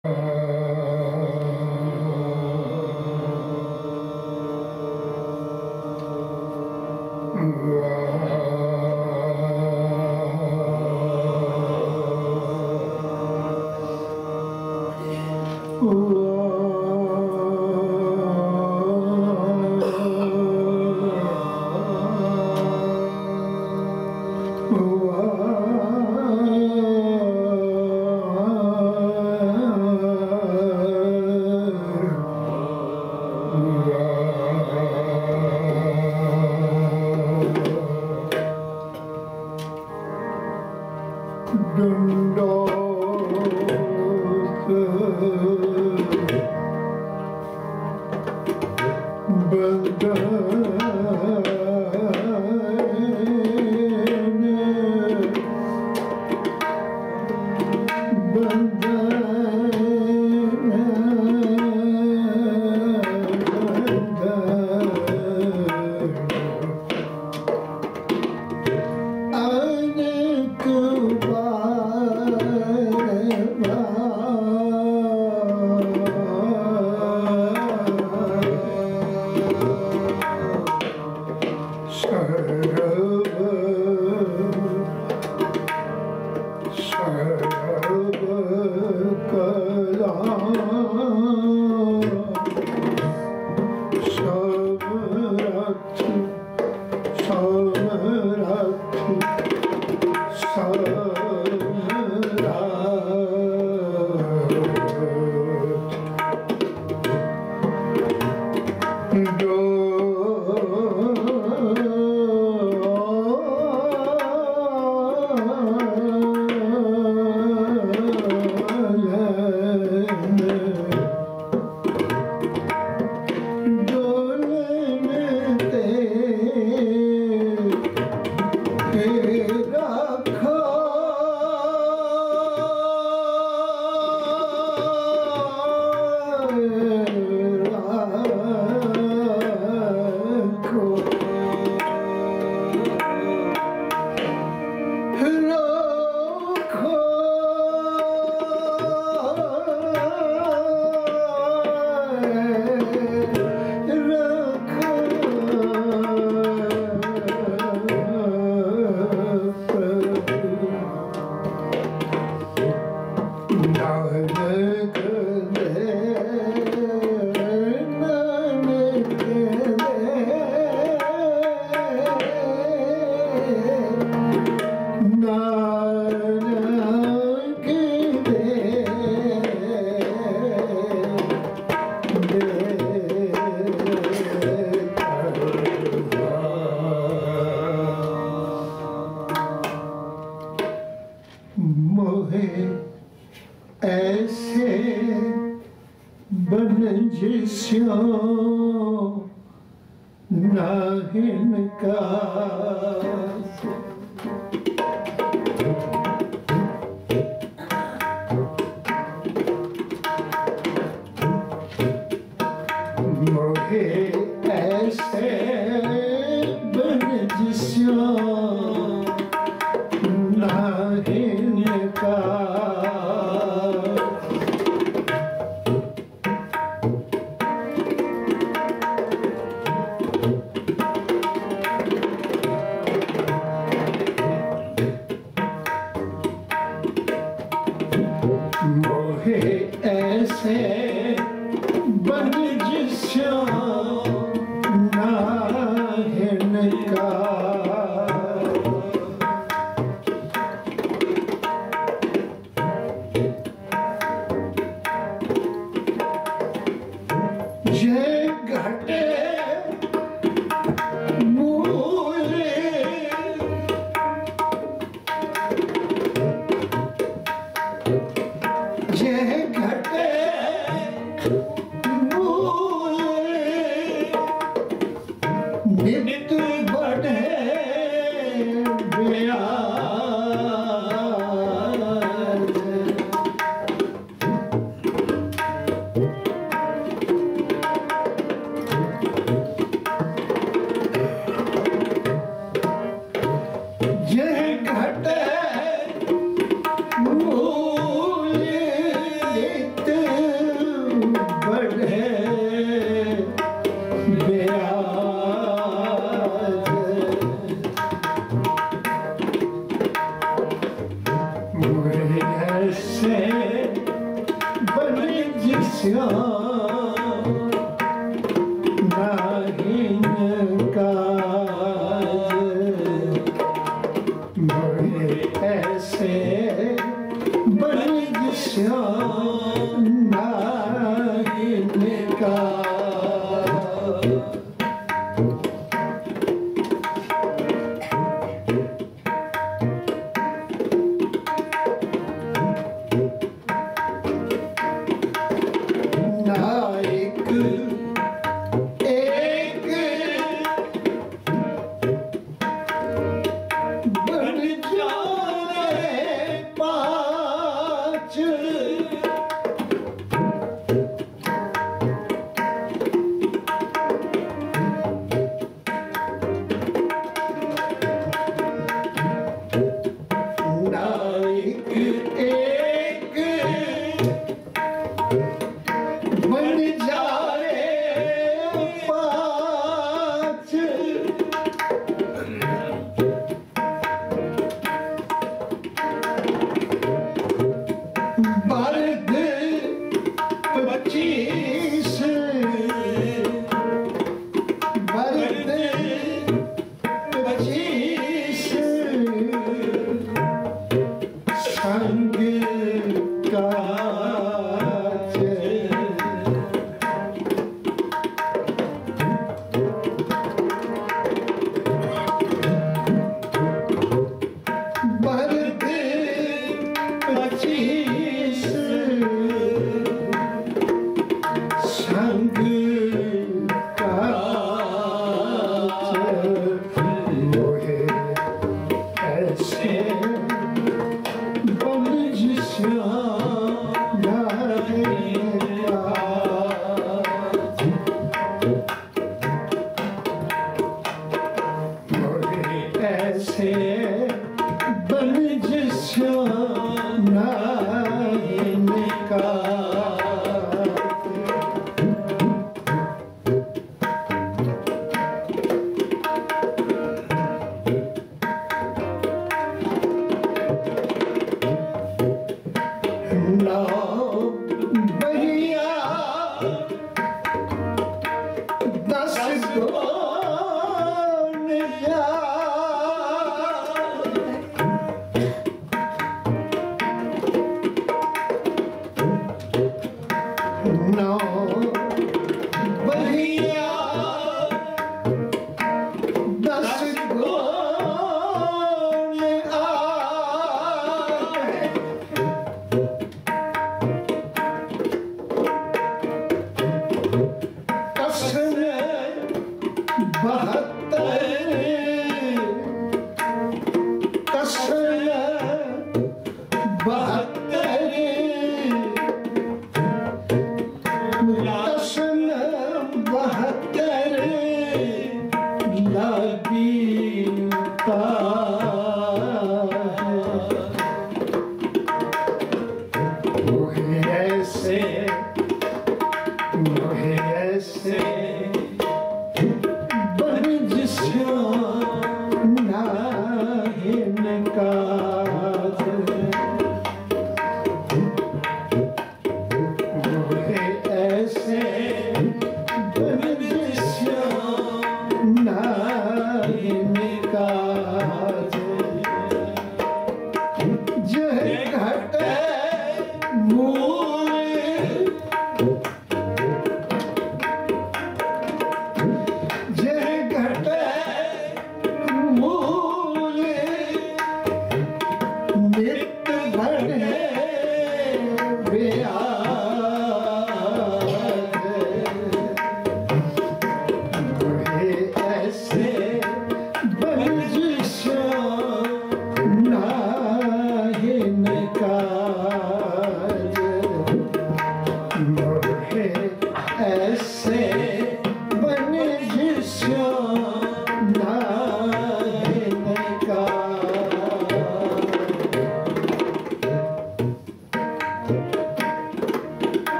घट मूल नित्य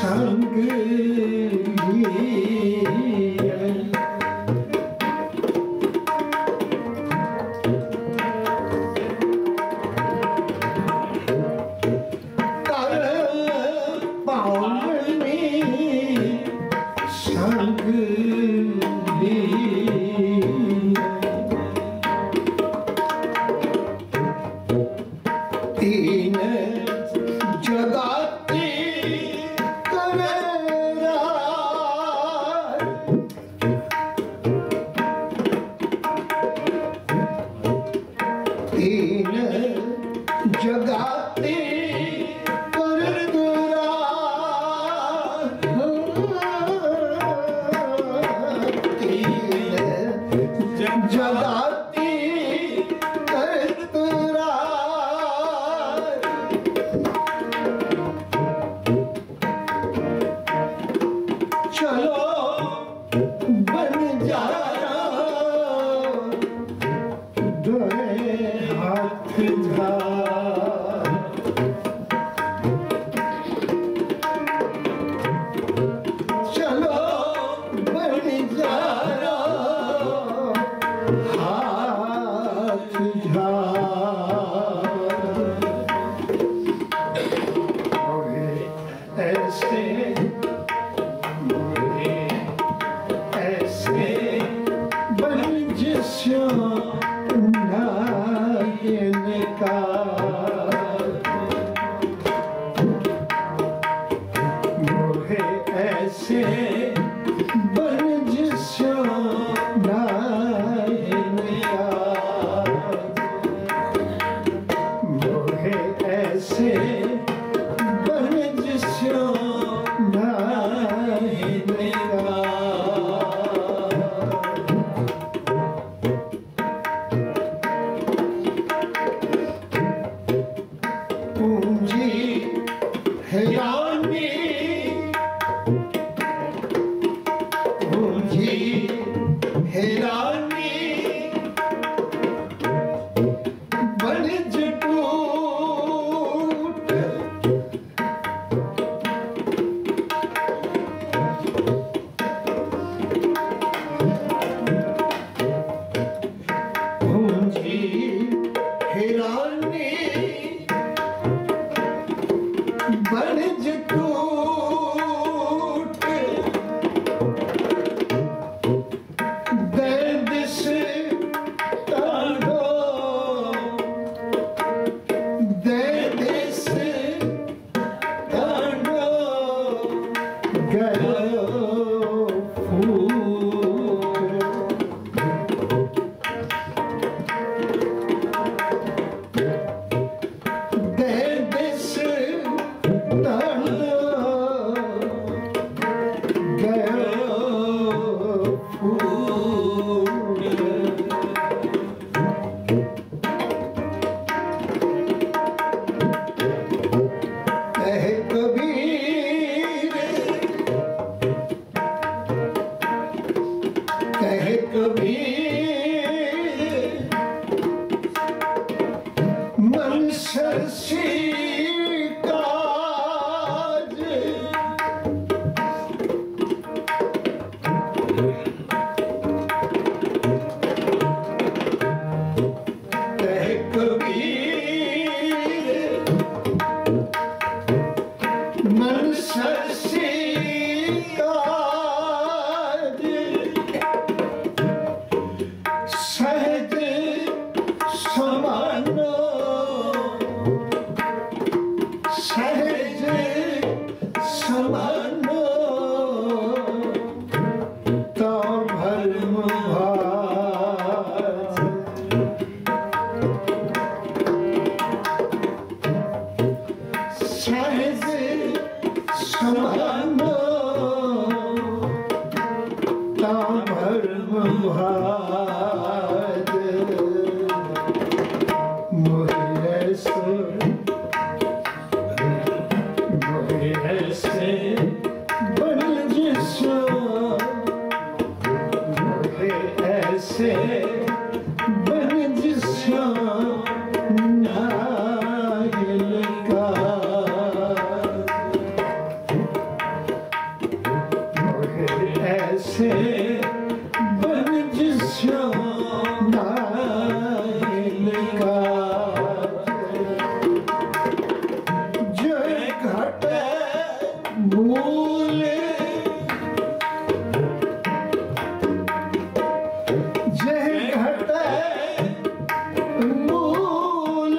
संग मूल जय घटे मूल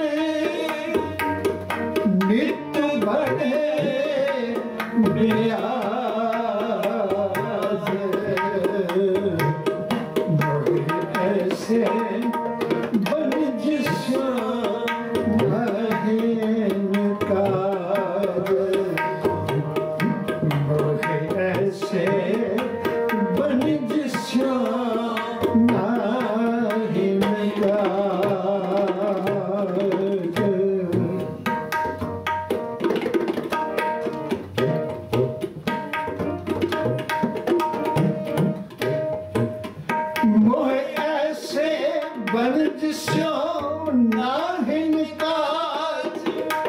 नित बड़े ब्याज बड़े ऐसे बनज श्याम काज बड़े ऐसे बनज श्याम काज मोहे ऐसे बनज श्याम नाहिन काज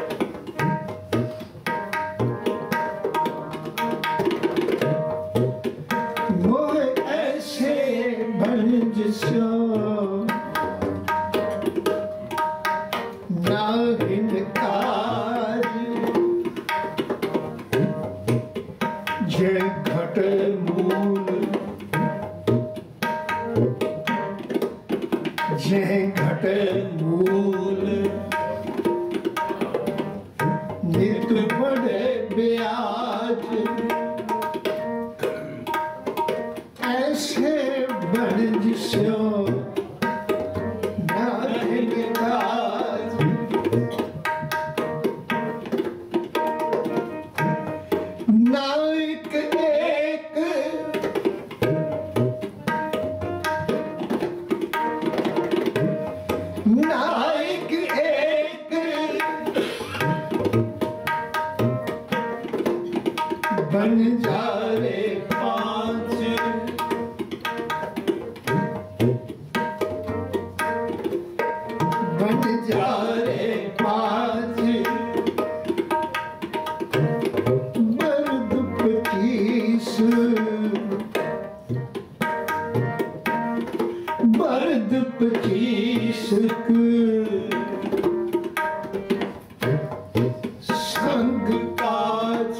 मोहे ऐसे बनज श्याम नाहिन काज जय घट मूल जय घट मूल नित बड़े ब्याज ऐसे बनज श्याम नाहिन काज नायक एक नायक एक बन जा रे पांच बन जा रे पांच मर्द पचीस मर्द 25 संग काज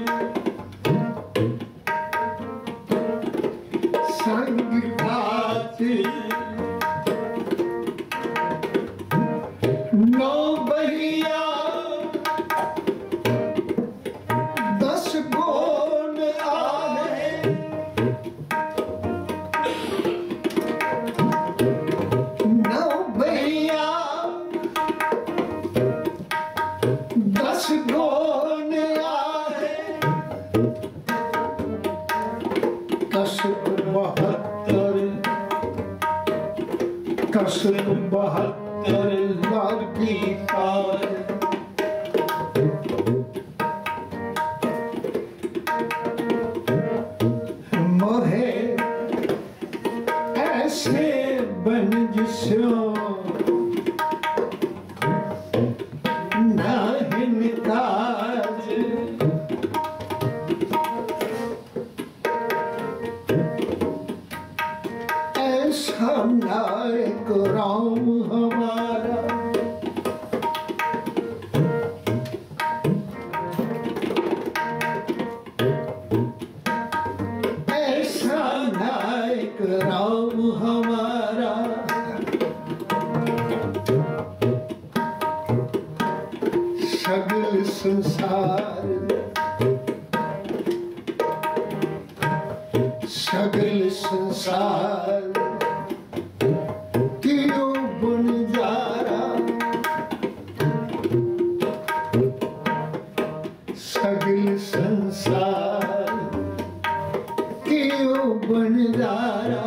संग काज नौ बहिया 10 गोन आए नौ बहिया 10 गोन आए 10 72 लाख की पार मोहे ऐसे बनज श्याम नाहिन काज ऐसा नायक राम हमारा ऐसा नायक राम हमारा सगल संसार सगल संसार कियो बुनजारा सगल संसार कियो बुनजारा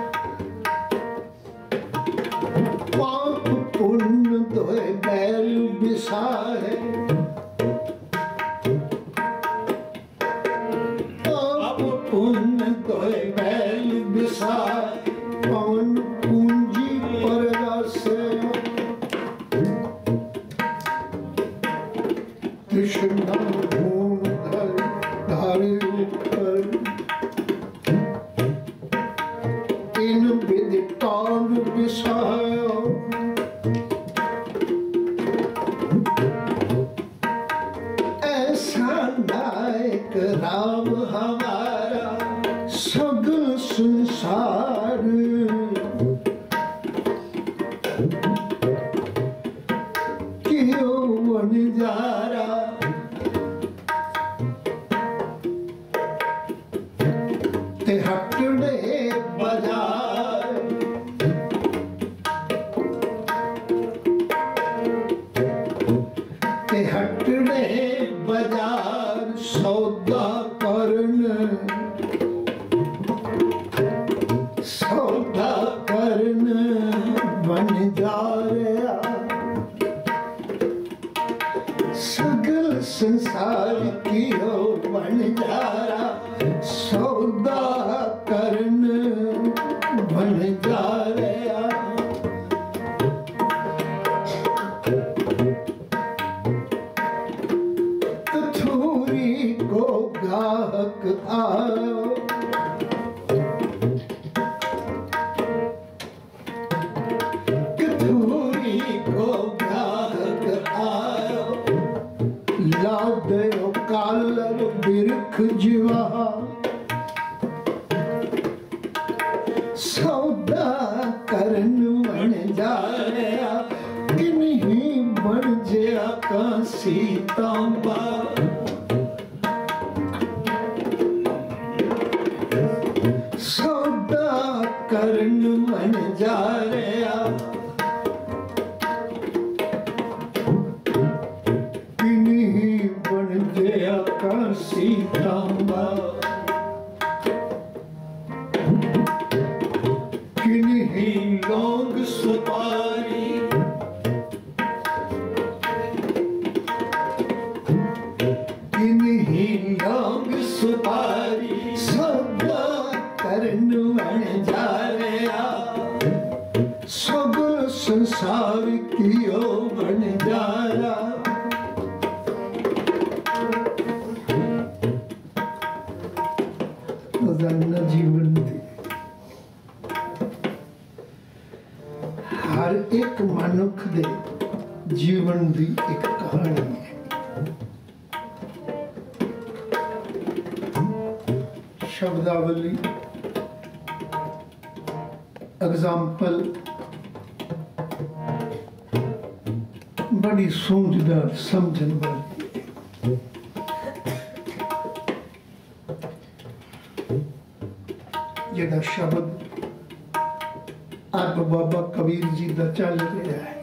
पाप पुण्य दोय बैल बिसाए पाप पुण्य दोय बैल बिसाए पवन पूंजी परदासे कृष्ण भूम धर धारे ऊपर इन विदितान बिसायो ऐसा नायक राम हमारा सगल संसार क्यों वनजारा ते हटड़े बाजार ते हटड़े बाजार सौदा करन वनजारा सगल संसार कियो वनजारा सौदा करन वनजारा कथूरी को गाहक आयो कथूरी को गाहक आयो लादयो कालर बिरख जीवा सौदा करन वनजारा किन्हीं बन जया कांसी तांबा सौदा करन वनजारा किन्हीं बन जया कांसी तांबा किन्हीं लौंग सुपारी किन्हीं लौंग सुपारी सौदा करन वनजारा सगल संसार कियो वनजारा रोजाना जीवन दी हर एक मनुख दे जीवन दी एक कहानी है शब्दावली एग्जाम्पल बड़ी सूझदार समझन वाली जेड़ा शब्द अब बाबा कबीर जी दा चल रहा है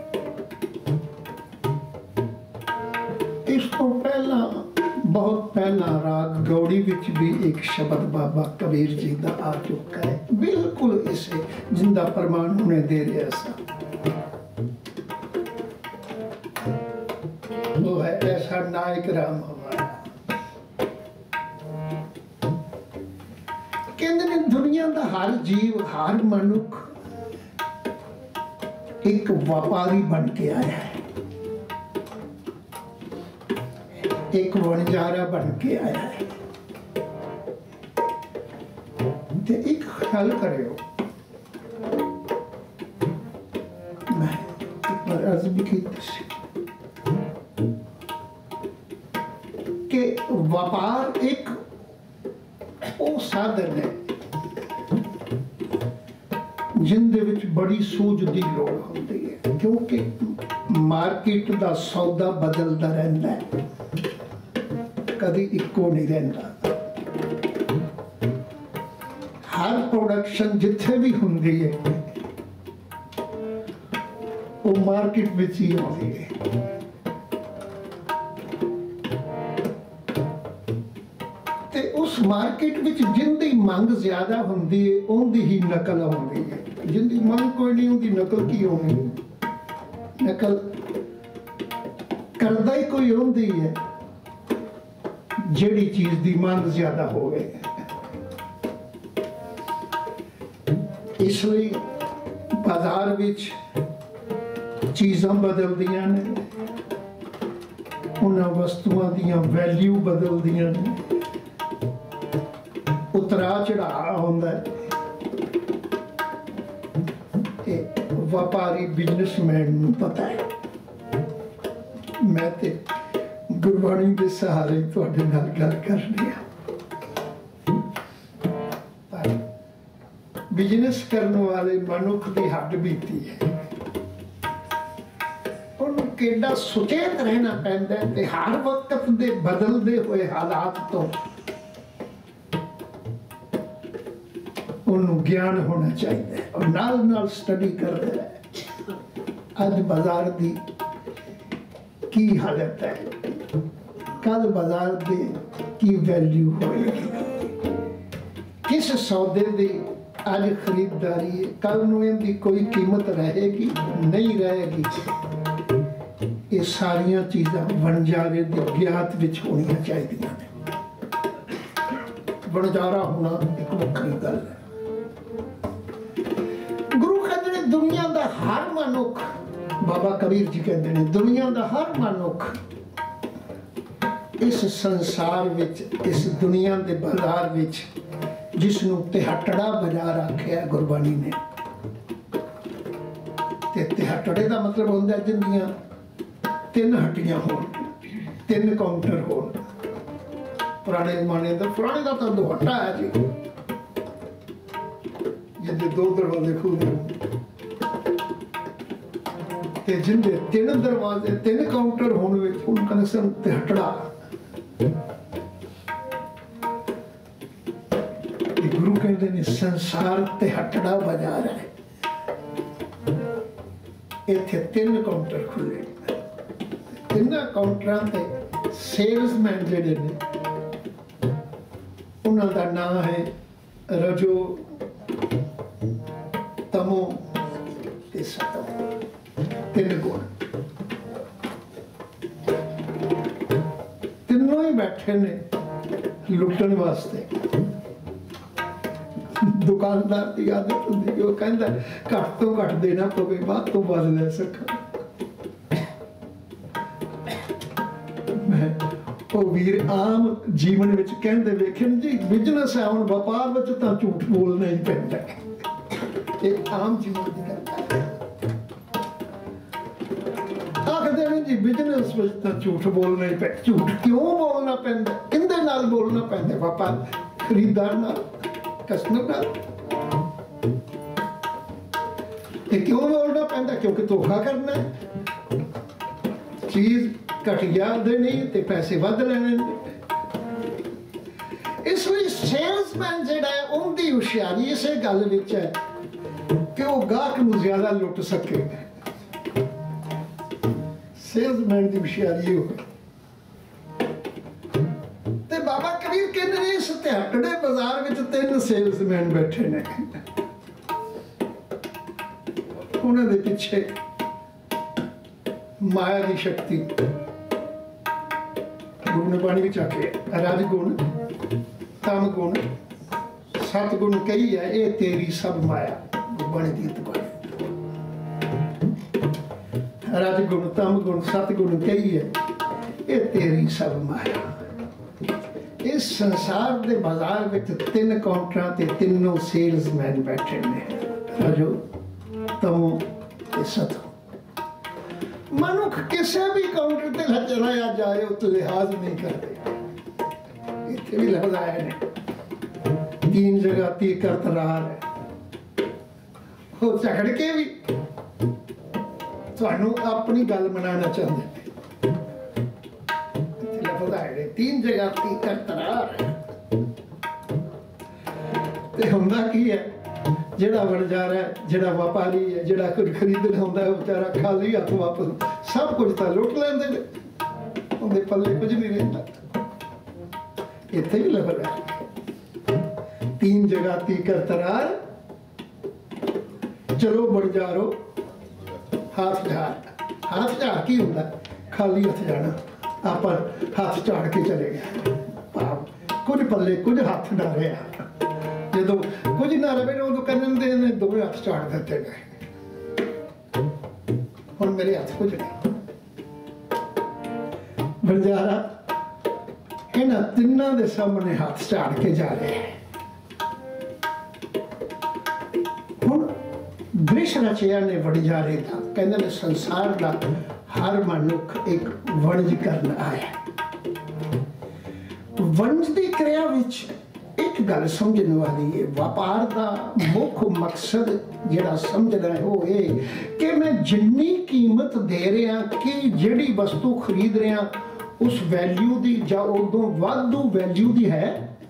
इस तो पहला बहुत पहला राग गौड़ी विच भी एक शब्द बाबा कबीर जी दा आ चुका है बिल्कुल इसे जिंदा प्रमाण उन्हें दे रहा सा वो है ऐसा नायक राम हमारा कहते ने दुनिया का हर जीव हर मनुख एक व्यापारी बन के आया है एक वनजारा बन के आया है ते एक ख्याल करियो मैं एक बार अर्ज भी की कि व्यापार एक वो साधन है जिंदे विच बड़ी सूझ दी लोड़ होती है क्योंकि मार्केट दा सौदा बदलता रहता है कभी इको नहीं रहता हर प्रोडक्शन जिथे भी होंदी है वो मार्केट में ही होती है ते उस मार्केट में जिंदी मंग ज्यादा होंदी है उनदी ही नकल होंदी है जिंदी मंग कोई नहीं उनकी नकल की होनी नकल करदा ही कोई होंदी है जेड़ी चीज दी मांग ज्यादा हो गई इसलिए बाजार विच चीज़ां बदलदियां ने उन्हां वस्तुआं दियां वैल्यू बदलदियां ने उतरा चढ़ाव होंदा है व्यापारी बिजनेसमैन नूं पता है मैं ते गुरबाणी के सहारे तुहाडे नाल गल करनी है। बिजनेस करने वाले मनुख की हड्ड बीती है, उन्होंने केडा सुचेत रहना पैंदा है ते हर वक्त दे बदलते हुए हालात तो उन्होंने ज्ञान होना चाहिए और नाल नाल स्टडी करते रहे। अज बाजार की की हालत है, कल बाजार की की वैल्यू होएगी, किस सौदे की अज खरीददारी है, कल नूं इहदी कोई कीमत रहेगी नहीं रहेगी। ये सारिया चीज़ां वणजारे दे ज्ञात विच होनियां चाहिदियां ने। वणजारा होना एक वक्री गल है। गुरु कहते हैं दुनिया का हर मनुख, बाबा कबीर जी कहते हैं दुनिया का हर मनुख इस संसार विच, इस दुनिया के बाजार विच जिसनों तिहटड़ा बाजार आख्या गुरबाणी ने। तिहटड़े का मतलब होता है जिंदियां तीन हट्टियां हो, तीन काउंटर हो। पुराने जमाने पुराने का तो दुहट्टा है जी, जिंदे दो दरवाजे खुलते ते जिंदे तीन दरवाजे तीन काउंटर होने उनका नाम तिहटड़ा। गुरु कहते हैं संसार तिहटड़ा बाजार है, इत्थे तीन काउंटर खुले, तिन्हां काउंटरां ते सेल्समैन जिहड़े ने उन्हां दा नाम है रजो, तमो ते सतो, तीन गुण। तीनों ही बैठे ने लुटन वास्ते। दुकानदार की आदत होंदी है, वो कहता घट तो घट देना पवे, बाद तो बाद ले सका। मैं वो वीर आम जीवन विच कहंदे वेखे जी, बिजनेस है हुण व्यापार विच तां झूठ बोलना ही पैंदा है। एक आम जीवन की गल है। आखदे ने जी बिजनेस विच तां झूठ बोलना ही पैंदा। झूठ क्यों बोलना पैंदा? किंदे नाल बोलना पैंदा? व्यापार खरीदार नाल, कस्टमर नाल। क्यों बोलना पैंदा? क्योंकि धोखा करना है, चीज घटिया देनी ते पैसे वध लेने। इसलिए सेल्समैन जिहड़ा है उनकी होशियारी इस गल विच है कि वो गाहक नूं ज्यादा लुट सके। सेल्समैन की होशियारी हो। ते बाबा कबीर कहते हैं इस तिहटड़े बाजार विच तीन सेल्समैन बैठे ने, उन्हां दे पिछे माया की शक्ति। गुरु ने बाणी विच आखे रजगुण, तम गुण, सतगुण कही है, ये तेरी सब माया। गुरबाणी दी बाणी रजगुण, तम गुण, सतगुण कही है, ये तेरी सब माया। इस संसार के बाजार में तीन काउंटर ते तीनों सेल्समैन बैठे ने, रजो, तमो ते सतो। मनुख किसी भी काउंटर ते चलाया जाए उस लिहाज नहीं करते। इतने भी लफ्ज आए ने, तीन जगह ती करतरार है, वो झगड़ के भी तुहानू अपनी गल मनाना चाहते। लफ्ज आए ने, तीन जगह ती करतरार है। ते हुंदा की है, जिहड़ा वणजार है, जिहड़ा व्यापारी है, जिहड़ा कुछ खरीदना होंदा है, बेचारा खाली हथ वापस सब कुछ तो लुट लैंदे ने, उहदे पल्ले कुछ नहीं रहिंदा। इत्थे भी लफ्ज है, तीन जगह ती करतरार, चलो वणजारो हाथ झाड़। हाथ झाड़ की हुंदा? खाली हथ जाना, आप हाथ झाड़ के चले गए। कुछ पल्ले कुछ हाथ ना रहा। जो कुछ ना रहे उदो कहते दो हाथ झाड़ देते गए, हुण मेरे हाथ कुछ नहीं। बंजारा इन्हां तिन्हां दे सामने हाथ झाड़ के जा रहे हैं। हुण दृश रचया ने वणजारे दा, कहंदे ने संसार दा हर मनुख एक वणज करन आया। वंज की क्रिया विच एक गल समझने वाली है, व्यापार का मुख्य मकसद जिहड़ा समझना है वो ये कि मैं जिन्नी कीमत दे रहा कि जिहड़ी वस्तु खरीद रहा उस वैल्यू की या उदों वाधू वैल्यू की है।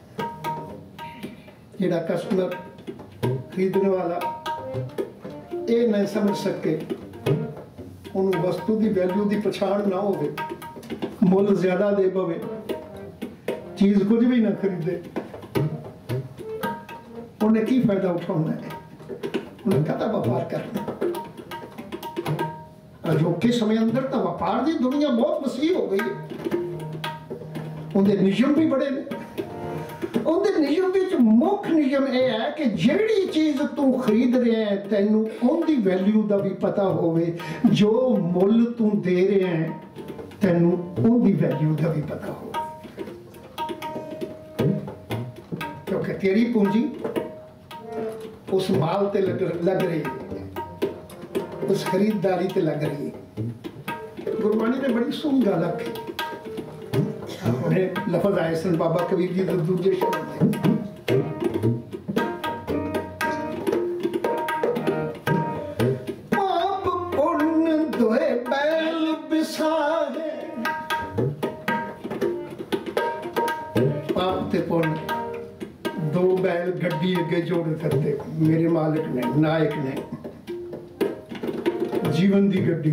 जिहड़ा कस्टमर खरीदने वाला ये नहीं समझ सके, उन्होंने वस्तु की वैल्यू की पछाण ना हो, मुल ज्यादा दे पवे, चीज कुछ भी ना खरीदे, उन्हें की फायदा उठाना है, उन्हें कहता व्यापार करना। अजोके समय अंदर तो व्यापार की दुनिया बहुत वसी हो गई है, उनके नियम भी बड़े ने। उनके नियम विच मुख्य नियम यह है कि जिहड़ी चीज तू खरीद रहा है तैनू उनकी वैल्यू का भी पता होवे, जो मुल तू दे रहा है तैनू उनकी वैल्यू का भी पता हो, क्योंकि तेरी पूंजी उस माल ते लग रही है, उस खरीददारी ते लग रही है। गुरबाणी ने बड़ी सोहनी गल आखी, उन्हें लफज आए सन बाबा कबीर जी के दूजे शब्द पाप पुण्य दोए बैल बिसाए, पाप ते पुण्य दो बैल गड्डी अगे जोड़ करते, मेरे मालिक ने नायक ने जीवन की गड्डी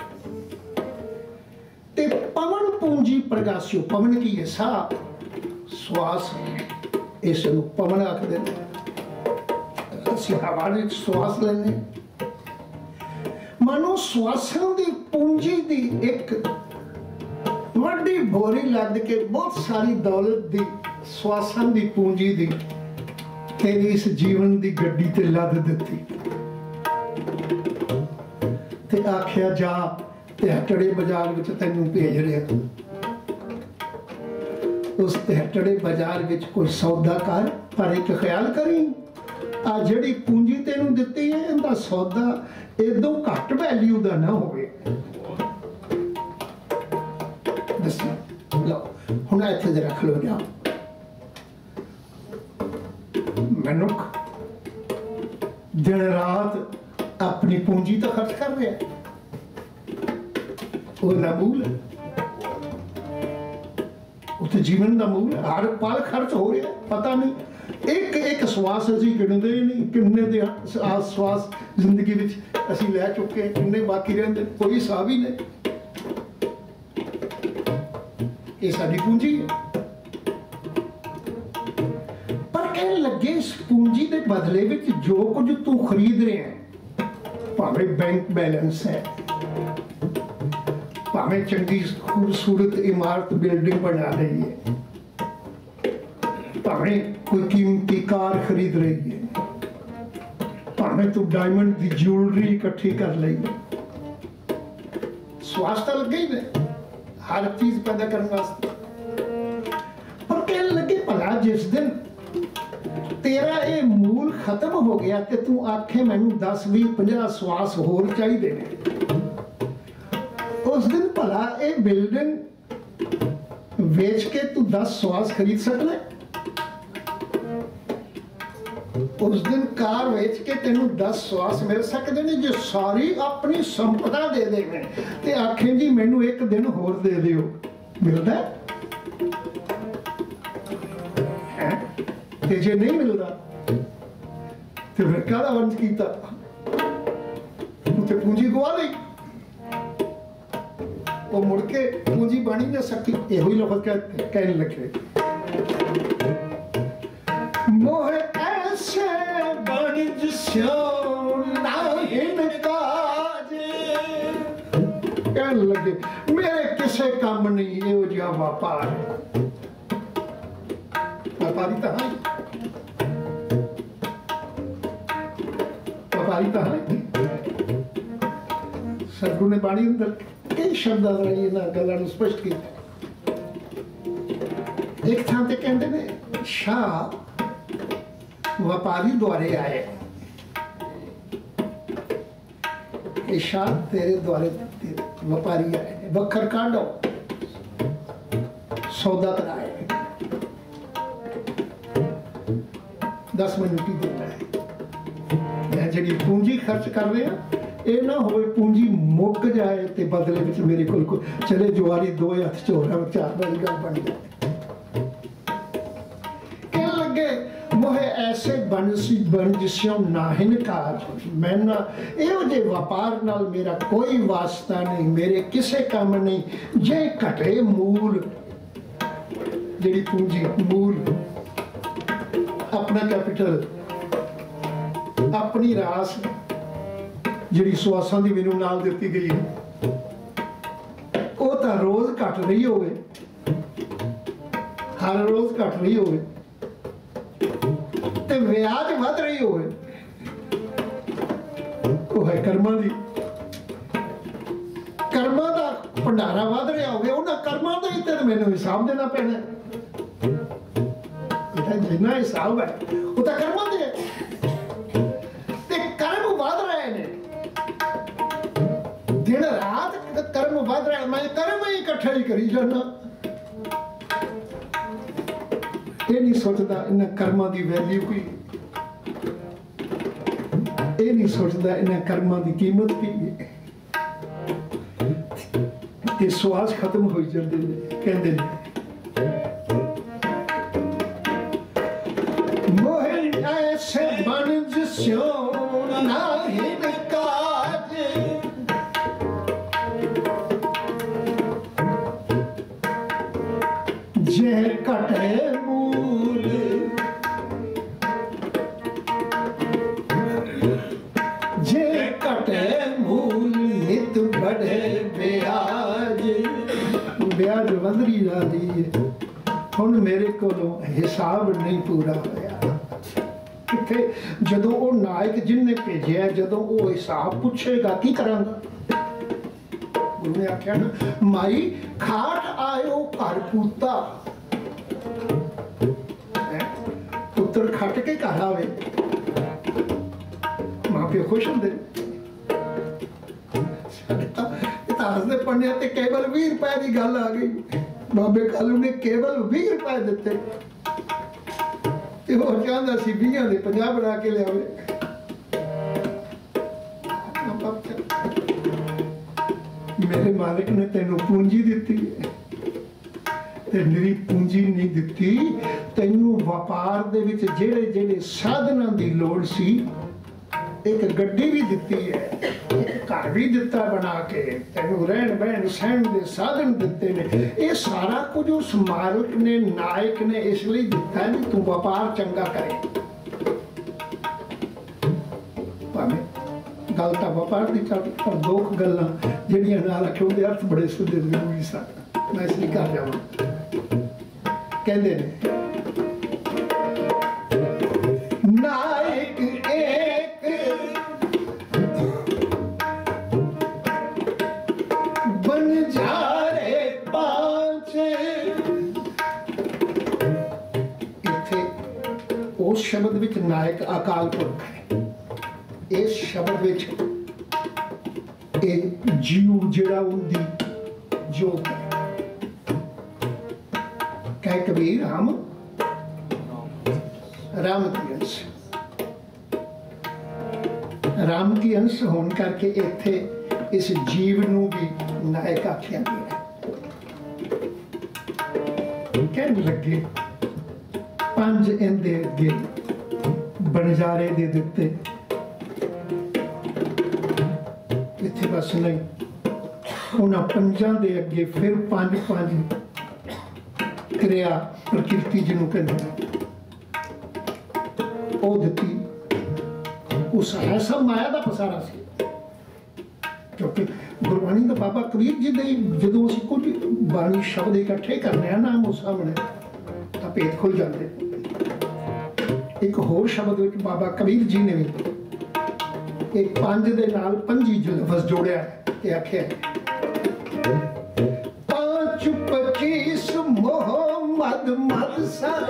ते पवन पूंजी प्रगासियो, पवन की है सा श्वास, इस पवन आखते हवा श्वास लेने, मानो श्वासन की पूंजी की एक वड्डी बोरी लद के बहुत सारी दौलत की श्वासन की पूंजी की तेरी इस जीवन की गड्डी ते लद दिती ते आख्या जा तिहटड़े बाजार विच तैनू भेज रहा, उस तिहटड़े बाजार विच कोई सौदा कर, पर एक ख्याल करी आ जिहड़ी पूंजी तैनू दिती है इहदा सौदा इदों घट वैल्यू का ना होवे। दसो लो हुण इत्थे जरा खलो जा, मनुख दिन रात अपनी पूंजी तो खर्च कर रहा है, वो मूल है, उत्थे जीवन का मूल है, हर पल खर्च हो रहा है, पता नहीं एक एक श्वास असीं गिणदे नहीं, किन्ने दे श्वास जिंदगी विच असीं लै चुके, किन्ने बाकी रहिंदे, कोई हिसाब ही नहीं। ये साडी पूंजी है, पर कह लगे इस पूंजी के बदले विच जो कुछ तू खरीद रहे हैं, भावें बैंक बैलेंस है, भावें चंगी खूबसूरत इमारत बिल्डिंग बना रही है, भावें कोई कीमती कार खरीद रही है, भावें तू डायमंड की ज्वेलरी इकट्ठी कर ली है, स्वास्थ्य लगे ही ने हर चीज पैदा करने वास्ते। पर कह लगे भला जिस दिन तेरा ये मूल खत्म हो गया कि तू आखे मैनू 10 20 50 श्वास होर चाहिए ने, उस दिन भला ये बिल्डिंग बेच के तू 10 श्वास खरीद सकना, उस दिन कार बेच के तेनू 10 श्वास मिल सकते हैं, जो सारी अपनी संपदा दे देवे ते आखे जी मैनू एक दिन होर दे दियो, मिलता है? जे नहीं मिलता तो फिर क्या वंश किया, उसे पूंजी गवा ली, वो मुड़ के पूंजी बनी ना सकी। यही लफज कहने लगे, मोह ऐसे वाणिज्य कहने लगे मेरे किसे काम नहीं, ये जो व्यापार व्यापारी तो है, व्यापारी तो है। सदगुरु ने बाणी अंदर कई शब्द गलों स्पष्ट किया। एक थां ते कहते ने शाह व्यापारी द्वारे आए, शाह तेरे द्वारे व्यापारी आए, वखर काटो सौदा कराए, दस मैनू की दिता है। मैं जी पूंजी खर्च कर रहा, ये ना हो पूंजी मुक जाए तो बदले में मेरे को चले जुआरी दो हथ चोरा चार बारी गल बन जाए। कह लगे मोहे ऐसे बनजिस्यों नाहिन कार, मैं ना इहो जे व्यापार नाल मेरा कोई वास्ता नहीं, मेरे किसे काम नहीं। जे घटे मूल जी पूंजी, मूल अपना कैपिटल, अपनी रास जी सुआसां दी मैनू नाल दिती गई है, वो तो रोज घट रही होवे, हर रोज घट रही होवे ते ब्याज वध रही होवे, वो है कर्मां दी, कर्मां दा भंडारा वध रहा होवे, उन्हां कर्मां दा ही ते मैनू हिसाब देना पैना। जिन्ना हिसाब है वो तो कर्मां दे है, ते कर्म वध रहे ने, दिन रात कर्म वध रहे, मैं कर्म ही इकट्ठे ही करी जाना। ये नहीं सोचता इन्हां कर्मां दी वैल्यू की, ये नहीं सोचता इन्हां कर्मां दी कीमत की है। ये स्वास खत्म हो जाते हैं। कहते हैं मोहे ऐसे बनजिस्यों नाहिन काज, जे घटे मूल, जे घटे मूल नित बढ़े ब्याज। ब्याज वधरी जा रही है, हुण मेरे कोलों हिसाब नहीं पूरा होया। किथे जदों वो नायक जिन्हें भेजिया, जदों वो हिसाब पूछेगा की करांगा। गुरु ने आख्या ना, माई खाट आयो घर पूता, पुत्र खट के घर आवे, मां प्यो खुश होंदे। इतिहास दे पढ़ने ते केवल 20 रुपए की गल आ गई, बाबे कालू ने केवल 20 रुपए दिते, वो चाहता सी 20 दे 50 बना के लियावे। मेरे मालिक ने तेनू पूंजी दिती है, ते निरी पूंजी नहीं दिती, तेनू व्यापार दे विच जेड़े जेड़े साधनां दी लोड़ सी, एक गड्डी भी दिती है, एक घर भी दिता बना के, तेनू रहन बहन सहन दे साधन दिते ने। ये सारा कुछ उस मालिक ने, नायक ने इसलिए दिता है कि तू व्यापार चंगा करे। भावें गल तां व्यापार दी चल, पर दो गल्लां जिहड़ियां नाल रखे उहदे अर्थ बड़े सुधे जरूरी सन, मैं इसलिए कर जावां। कहंदे ने नायक एक बनजारे पांच। इत्थे उस शब्द विच नायक अकाल पुरख है, इस शब्द विच जीव जिहड़ा उनदी जोत है। कह कबीर हम राम की अंश, राम की अंश होने करके इत्थे इस जीव नूं भी नायक आख्या गया। कहने लगे पंज इंदे अगे बनजारे दे दिते, इत्थे बस नहीं, उन्हां पंजां दे अगे फिर पंज पंज क्रिया प्रकृति जिन्हों कहते हैं वो दिती। उस है सब माया का पसारा से, क्योंकि गुरबाणी का बाबा कबीर जी ने जो असीं कुछ बाणी शब्द इकट्ठे करने नाम उस सामने तो भेद खुल जाते। एक होर शब्द विच बाबा कबीर जी ने भी एक पंज दे नाल पंजी लफ्ज़ जोड़िया ते आख्या 5 25 मोहम्मद मद सर,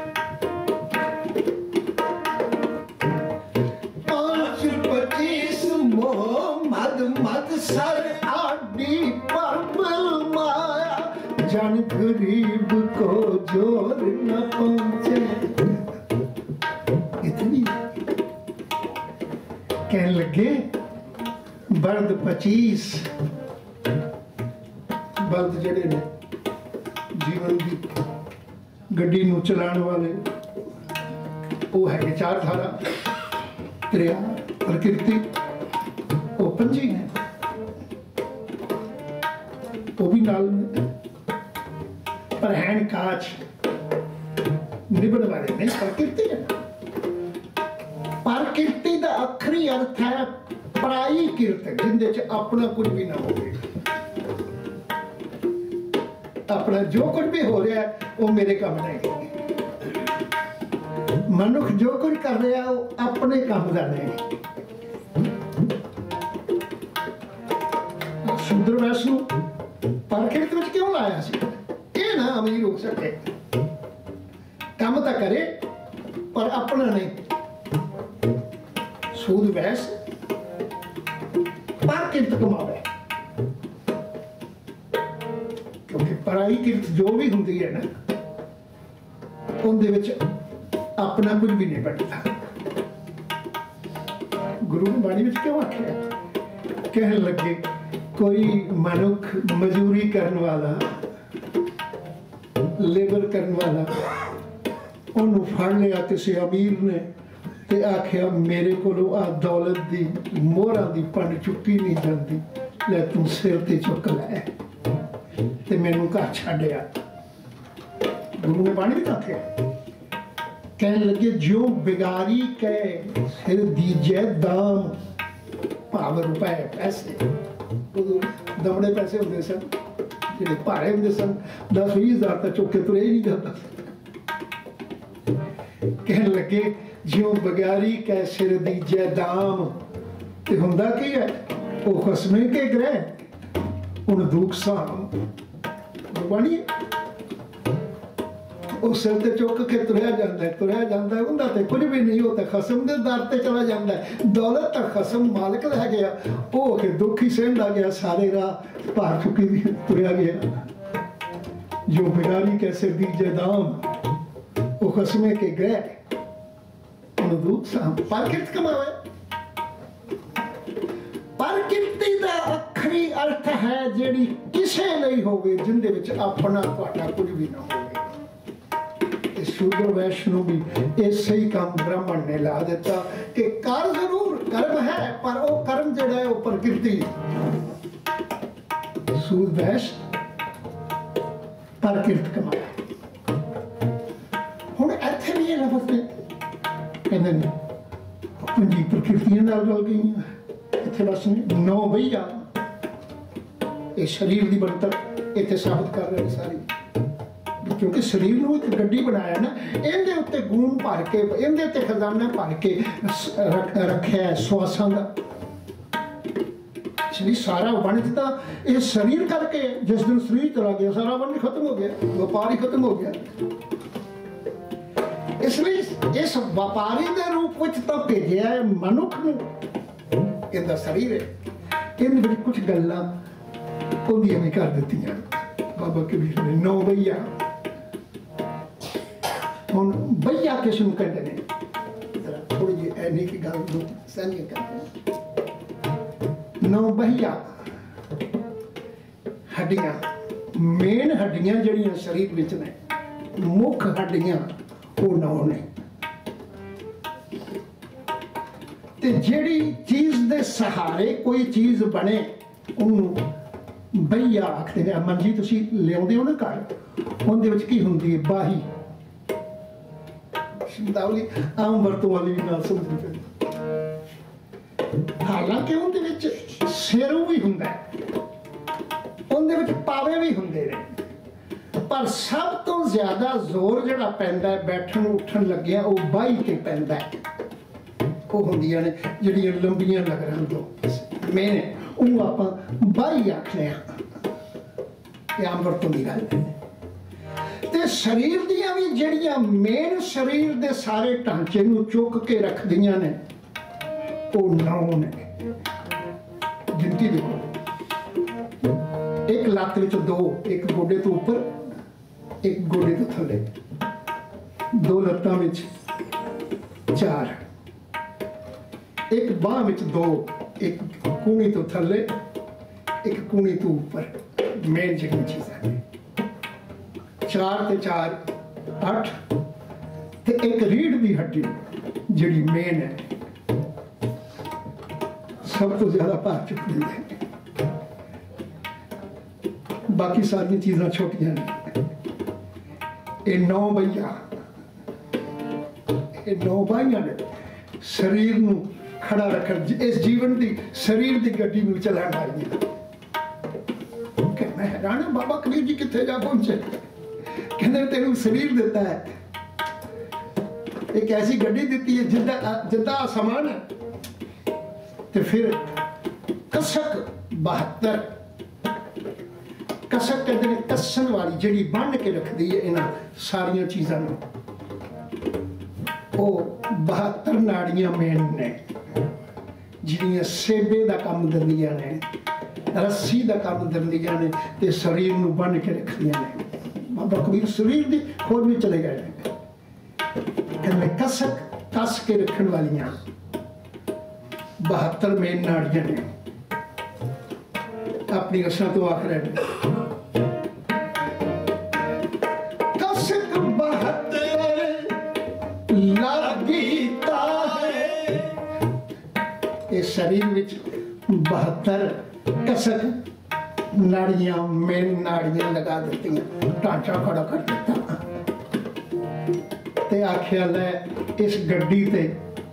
5 25 मोहम्मद मद सर, आडी परबल माया जन गरीब को जोर न पहुंचे। कहन लगे बल्द 25 बल्द जड़े ने जीवन की गड्डी नूं चलाने वाले वो है 4 धारा दरिया प्रकृति वो 25 ने वो भी नाल पर हैन काच निबड़ वाले नहीं प्रकृति है। प्रकृति का आखिरी अर्थ है पराई किरत जिंदे च अपना कुछ भी ना हो, अपना जो कुछ भी हो रहा है वो मेरे काम नहीं। मनुख जो कुछ कर रहा है वो अपने काम का नहीं। शूद्र वैष्णु प्रकृति में क्यों लाया सी? ये ना अमीर हो सके, काम तो करे पर अपना नहीं। सूद वैस पर किरत कमावे, क्योंकि पराई किरत जो भी होंगी है ना उनके विच अपना कुछ भी नहीं बनता। गुरु ने बाणी विच क्यों आख्या? कहने लगे कोई मनुख मजूरी करने वाला लेबर करने वाला उन्होंने फड़ लिया किसी अमीर ने ते आख्या मेरे को आ दौलत दी मोहरा दी पंड चुकी नहीं जाती, ले तू सिर ते चुक लै ते मैनू घर छड्डिया। गुरु ने बाणी भी आख्या कहने लगे जो बिगारी के सिर दीजे दाम भाव रुपए पैसे दमड़े पैसे होंगे सन जो भारे होंगे सन 10-20 हज़ार तक चुके तुरे ही नहीं जाता। कहने लगे जो बिगारी के सिर दीजे दाम ते हुंदा की है वो खसमे के ग्रह उन दुख साम गुरबाणी उस सिर ते चुक के तुरया जाता है उनका तो कुछ भी नहीं होता, खसम के दर ते चला जाता है। दौलत तक खसम मालिक रह गया, वो के दुख ही सहंदा गया, सारे राह भार चुकी तुरया गया। जो बिगारी कैसे दीजे दाम वो खसमे के गए दुख साम प्रकृति कमावे। प्रकृति का आखिरी अर्थ है जेड़ी किसे नहीं होवे जिंदे विच अपना तुहाडा कुछ भी ना होवे। शूद्र वैष्णु भी ऐसे ही काम ब्राह्मण ने ला दिता कि कर जरूर कर्म है पर वो कर्म जेड़ा है वो प्रकृति। सूद वैश्य प्रकृति कमाया। हुण इत्थे भी ये लफ्ज़ ने कहंदे ने पंजी प्रकृतियां नाल गल गई इत्थे बस ने 9 भैया ये शरीर की बनतर इत्थे साबित कर रहे सारी, क्योंकि शरीर को एक गड्डी बनाया ना इहदे उत्ते गुण भर के इहदे उत्ते खजाना भर के रखिया श्वासां दा। शरीर सारा वणज तां इह शरीर करके जिस दिन शरीर चला गया सारा वणज खत्म हो गया, व्यापार ही खत्म हो गया। इसलिए इस व्यापारी के रूप में तो भेजा है मनुख नूं, इहदा शरीर है। इहदे विच कुछ गल्लां उहदियां भी कर दित्तियां बाबा कबीर ने 9 भैया। हुण भैया किस नूं कहंदे ने थोड़ी जी ऐनी की गल नूं साझी करते हैं। 9 भैया हड्डियां मेन हड्डियां जड़ियां शरीर विच ने मुख हड्डियां वो 9 ने ते जेड़ी चीज दे सहारे कोई चीज बने उन्होंने भैया आखते हैं। मंजी तुसी लियाउंदे हो ना घर उहदे विच की हुंदी है बाही शब्दावली आम वरतों वाली भी नाल समझनी पैंदी। हालांकि उहदे विच सिर भी हुंदा है उहदे विच पावे भी हुंदे ने पर सब तो ज्यादा जोर जिहड़ा पैंदा है बैठण उठण लग्गिया वो बाही ते पैंदा है। वो हुंदियां ने जिहड़ियां लंबियां लगरां दो मेन वो आपां बाही आखने आम वरतों की गल है। ते शरीर दियां भी जिहड़ियां मेन शरीर दे सारे ढांचे नूं चुक के रखदियां ने वो 9 ने। गिनती देखो एक लत्त विच 2, एक गोडे तो ऊपर एक गोडे तो थले, 2 लत्तां विच 4, एक बांह विच दो, एक कूनी तो थले, एक कूनी तो ऊपर, मेन जिहड़ी चीज़ां ने 4 ते 4 8 ते एक रीढ़ की हड्डी जिहड़ी मेन है, सब तो ज्यादा भार चुकती है। बाकी सारी चीज़ां छोटियां ने। ये 9 बहिया, ये 9 बाहियां ने शरीर नूं खड़ा रखन, इस जीवन की शरीर की गड्डी में चलाने वाली। मैं हैरान हूं, बाबा कबीर जी कितने जा पहुंचे। कहते तेन शरीर दिता है, एक ऐसी गड्डी दी है जिदा आसमान है, तो फिर कसक 72 कसक कहते हैं, कसन वाली जिहड़ी बन के रखती है इन्हां सारिया चीज़ों नूं। वो 72 नाड़ियां मेन ने जिहड़ियां सेबे का काम दिंदियां ने, रस्सी का काम दिंदियां ने, ते शरीर नूं बन के रखदियां ने। बाबा कबीर शरीर की खोज में चले गए हैं। कहते कसक कस के रखने वालियां 72 मेन नाड़ियां ने। अपनी रस्सा तो आख रहे हैं, कसक 72 लागीता है। इस शरीर विच 72 कसक नाड़ियां मेन नाड़ियां लगा दी, ढांचा खड़ा कर दिता ते आख्या लै इस गड्डी ते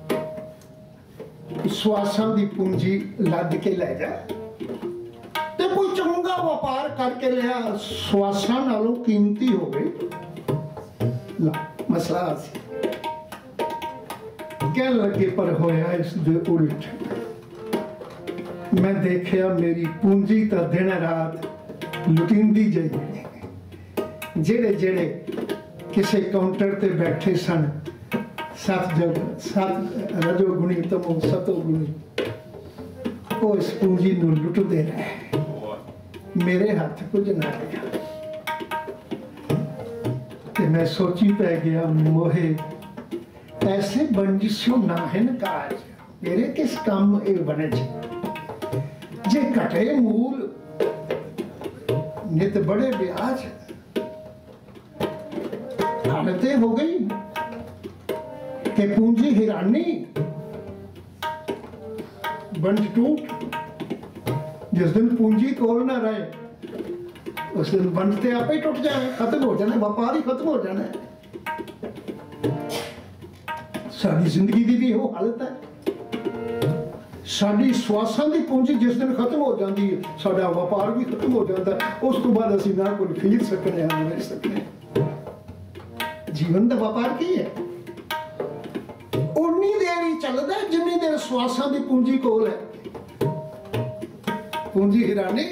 श्वासां दी पूंजी लद के लै जा, ते कोई चंगा व्यापार करके लिया, श्वासां नालों कीमती हो गई। मसला सी कह लगे, पर होया इस दे उल्ट। मैं देखिया मेरी पूंजी तो दिन रात लुटिंदी जाई। जेड़े जेड़े किसी काउंटर ते बैठे सन, 7 रजोगुणी तमो सतोगुणी, वो इस पूंजी नूं लुटदे रहे। मेरे हाथ कुछ ना रहा ते मैं सोची पै गया, मोहे ऐसे बंजिशों नाहिन काज, मेरे किस काम ए बने जे घटे मूल नित बड़े ब्याज। हालतें हो गई कि पूंजी हिरानी बंज टूट। जिस दिन पूंजी कोल ना रहे उस दिन बंजते आप ही टूट जाए, खत्म हो जाना, व्यापार ही खत्म हो जाना है। साडी जिंदगी की भी वो हालत है। साडी श्वासां की पूंजी जिस दिन खत्म हो जाती है, साडा व्यापार भी खत्म हो जाता है। उस तो बाद असीं ना कोई खरीद सकने, ना ले सकने। जीवन का व्यापार की है, उन्नी देर ही चलता है जिन्नी देर श्वासां की पूंजी कोल है। पूंजी हिरानी,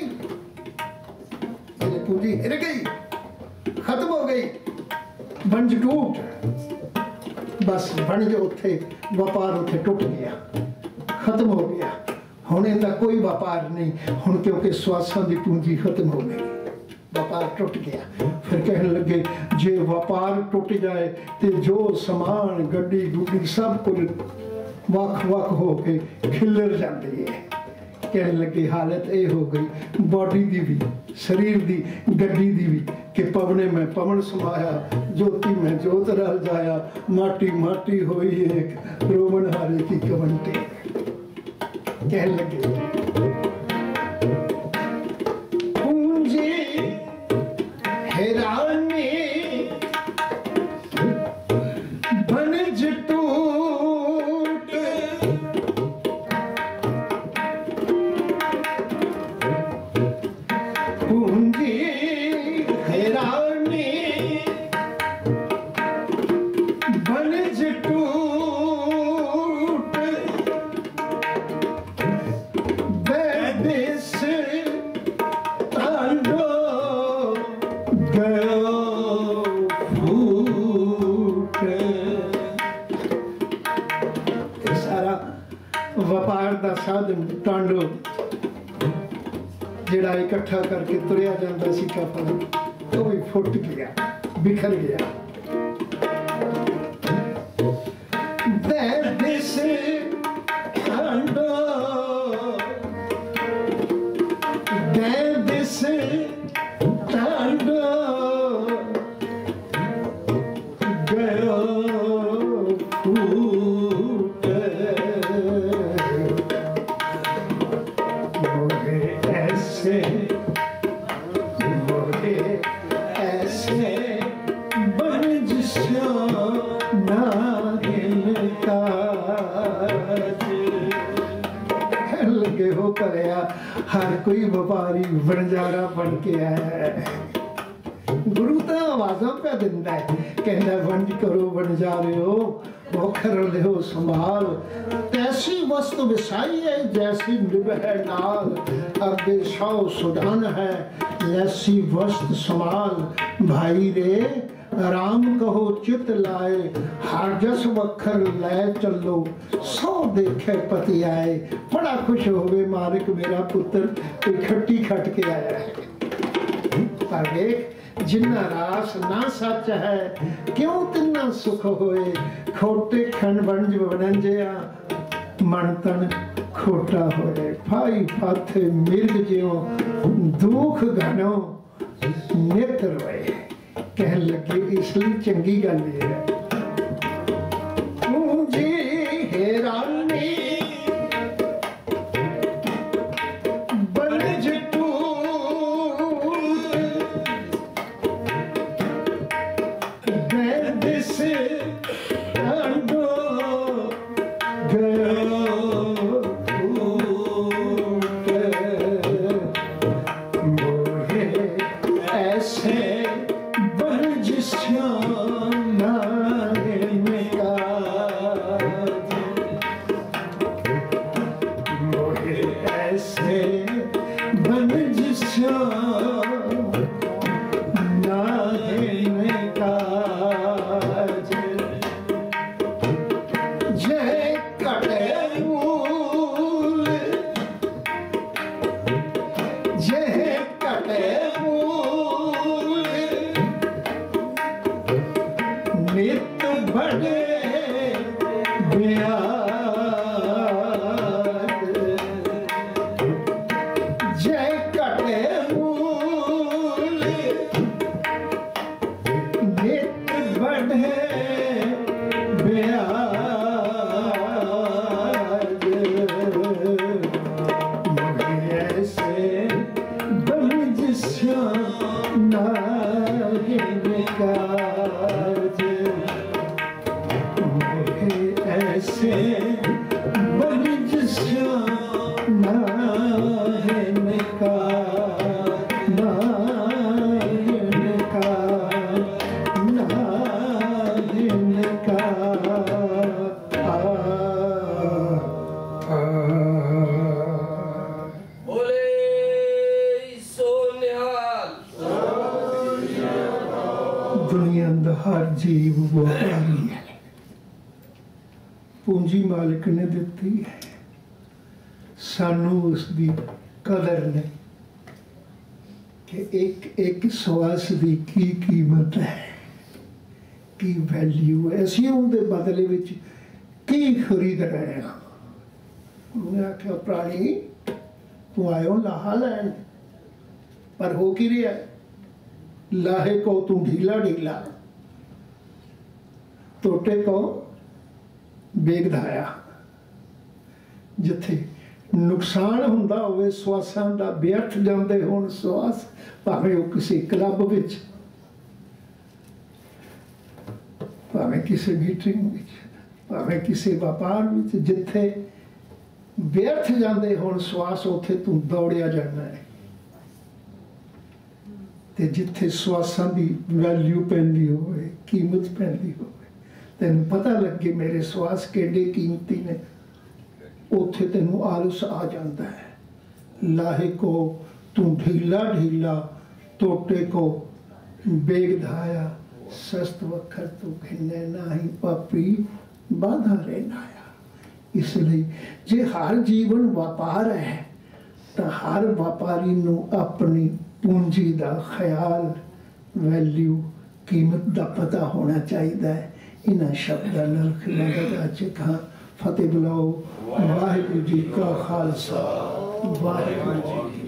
पूंजी हिर गई, खत्म हो गई, बंज टूट, बस बन जो उत्थे व्यापार उत्थे टूट गया, खत्म हो गया। हुण इहदा कोई व्यापार नहीं, हुण क्योंकि श्वासां की पूंजी खत्म हो गई, व्यापार टूट गया। फिर कहने लगे जे व्यापार टूट जाए तो जो समान गड्डी गुड्डी सब कुछ वख वख होके खिलर जाती है। कहने लगे हालत ये हो गई बॉडी की भी, शरीर की, गड्डी की भी, कि पवने में पवन समाया, ज्योति में ज्योत रह जाया, माटी माटी होई एक, रोमन हारे की कवंटे। कहने लगे पूंजी हैरानी बनज टूट, पूंजी हैरानी बनज टूट, बेदिस तांडो गयो फूट। सारा व्यापार का साधन टांडो जिहड़ा इकट्ठा करके तुरिया जाता सी कफन, तो भी फुट गया, बिखर गया। बेदिस तांडो गयो टूटे मोहे ऐसे बनज ना इनका लगे हो करया हर कोई व्यापारी बनजारा बन के आया है। गुरु तो आवाजा पे दिंदा है, कहना वंज करो बनजारे हो वो कर लियो संभाल, तैसी वस्तु विसाई है जैसी निभे नाल, अगे सौ सुधान है ऐसी वस्तु संभाल, भाई रे राम कहो चित लाए, हर जस वखर ले चलो सौ देखे पति आए, बड़ा खुश होवे मालिक मेरा पुत्र खट्टी खट के आया है। पर देख जिन्ना रास ना सच है क्यों तिन्ना सुख होए, खोटे खंड बनज बनंजिया मन तन खोटा होए, फाई फाथे मिर्ग ज्यों दुख घनो नित रोए। कहन लगे इसलिए चंगी गल है मुझे हैरानी बनज जीव व्यापारी है, पूंजी मालिक ने दिती है, सानू उसकी कदर नहीं कि एक एक श्वास की कीमत है, की वैल्यू है, असीं उहदे बदले विच की खरीद रहे हैं। उन्हें आख्या प्राणी तू आयो लाहा लैन, पर हो की रहा लाहे को तू ढीला ढीला, टोटे को बेगधाया। जिथे नुकसान हुंदा होवे श्वासां दा व्यर्थ जांदे होण श्वास, भावें वो किसी क्लब विच, भावें किसी मीटिंग विच, भावें किसी व्यापार विच, जिथे व्यर्थ जांदे होण श्वास उत्थे तू दौड़िया जाना है। ते जिथे श्वासां दी वैल्यू पैंदी होवे, कीमत पैंदी होवे, तेन पता लगे मेरे श्वास केडे कीमती ने, उथे तेन आलस आ जाता है। लाहे को तू ढीला ढीला, टोटे को बेग धाया, सस्त वखर तू खिन्ने नाही पापी बाधा रहनाया। इसलिए जे हर जीवन व्यापार है तो हर व्यापारी नू अपनी पूंजी का ख्याल, वैल्यू, कीमत का पता होना चाहिए है। इन्हां शब्दां नाल खिलाफत अच खां फतेह बुलाओ। वाहिगुरू जी का खालसा, वाहिगुरू जी की